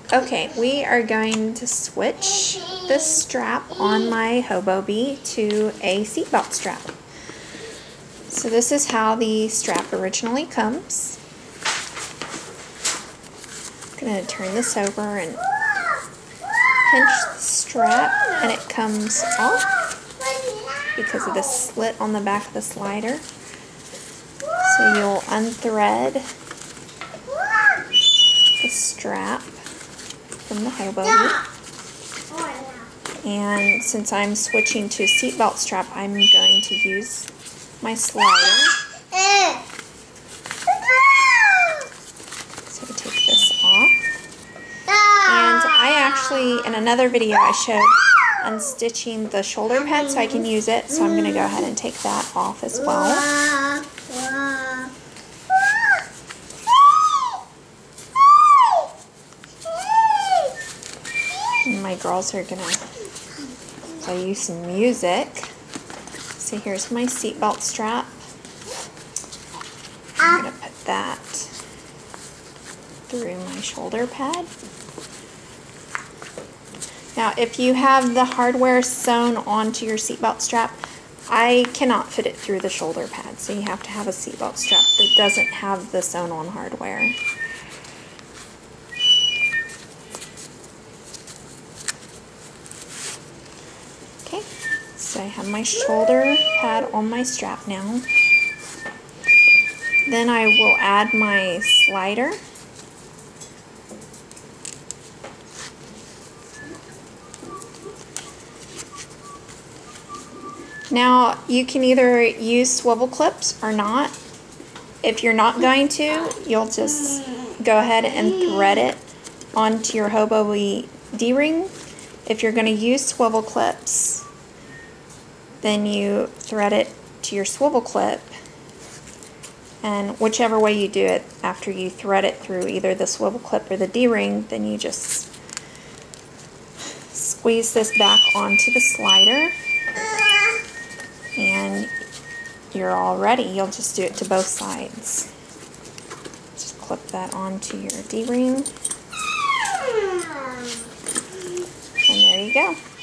Okay, we are going to switch this strap on my Hobobie to a seatbelt strap. So this is how the strap originally comes. I'm going to turn this over and pinch the strap, and it comes off because of the slit on the back of the slider. So you'll unthread the strap from the Hobobie. And since I'm switching to a seatbelt strap, I'm going to use my slider. So take this off. And I actually, in another video, I showed unstitching the shoulder pad so I can use it. So I'm going to go ahead and take that off as well. And my girls are going to play you some music. So here's my seatbelt strap. I'm going to put that through my shoulder pad. Now, if you have the hardware sewn onto your seatbelt strap, I cannot fit it through the shoulder pad, so you have to have a seatbelt strap that doesn't have the sewn on hardware. Okay, so I have my shoulder pad on my strap now. Then I will add my slider. Now, you can either use swivel clips or not. If you're not going to, you'll just go ahead and thread it onto your Hobobie D-ring. If you're going to use swivel clips, then you thread it to your swivel clip. And whichever way you do it, after you thread it through either the swivel clip or the D-ring, then you just squeeze this back onto the slider. And you're all ready. You'll just do it to both sides. Just clip that onto your D-ring. And there you go.